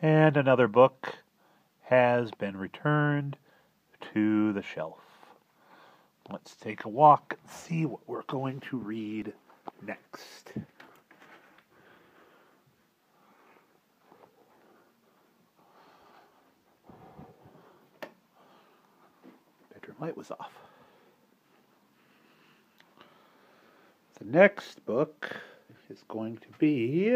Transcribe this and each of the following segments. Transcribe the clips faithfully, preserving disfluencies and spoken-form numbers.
And another book has been returned to the shelf. Let's take a walk and see what we're going to read next. Bedroom light was off. The next book is going to be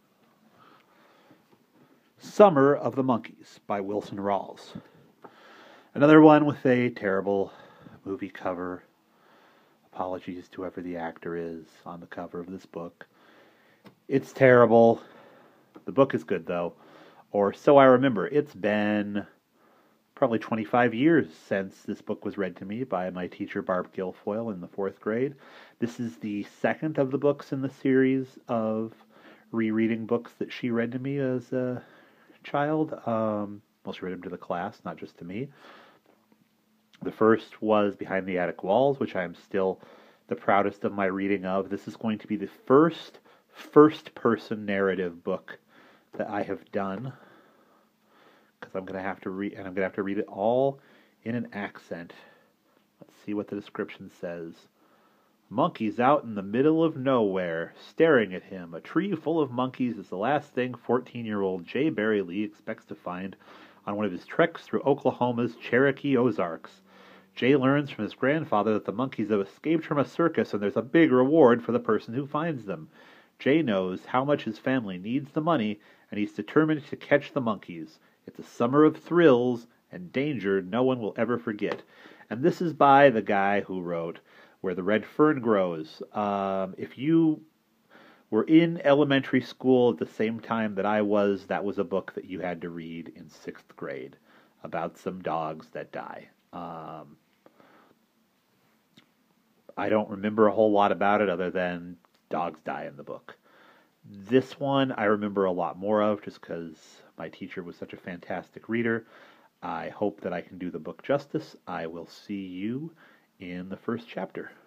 Summer of the Monkeys by Wilson Rawls. Another one with a terrible movie cover. Apologies to whoever the actor is on the cover of this book. It's terrible. The book is good, though. Or so I remember. It's been probably twenty-five years since this book was read to me by my teacher, Barb Guilfoyle, in the fourth grade. This is the second of the books in the series of rereading books that she read to me as a child. Um, well, she read them to the class, not just to me. The first was Behind the Attic Walls, which I am still the proudest of my reading of. This is going to be the first first-person narrative book that I have done, because I'm going to have to read, and I'm going to have to read it all in an accent. Let's see what the description says. Monkeys out in the middle of nowhere, staring at him. A tree full of monkeys is the last thing fourteen-year-old Jay Barry Lee expects to find on one of his treks through Oklahoma's Cherokee Ozarks. Jay learns from his grandfather that the monkeys have escaped from a circus and there's a big reward for the person who finds them. Jay knows how much his family needs the money, and he's determined to catch the monkeys. It's a summer of thrills and danger no one will ever forget. And this is by the guy who wrote Where the Red Fern Grows. Um, if you were in elementary school at the same time that I was, that was a book that you had to read in sixth grade about some dogs that die. Um, I don't remember a whole lot about it other than dogs die in the book. This one I remember a lot more of just because my teacher was such a fantastic reader. I hope that I can do the book justice. I will see you in the first chapter.